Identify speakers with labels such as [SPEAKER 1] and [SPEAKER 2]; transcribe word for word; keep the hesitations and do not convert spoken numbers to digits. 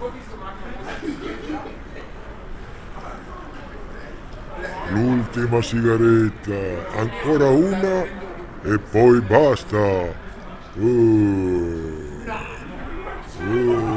[SPEAKER 1] L'ultima sigaretta, ancora una e poi basta. Uh, uh.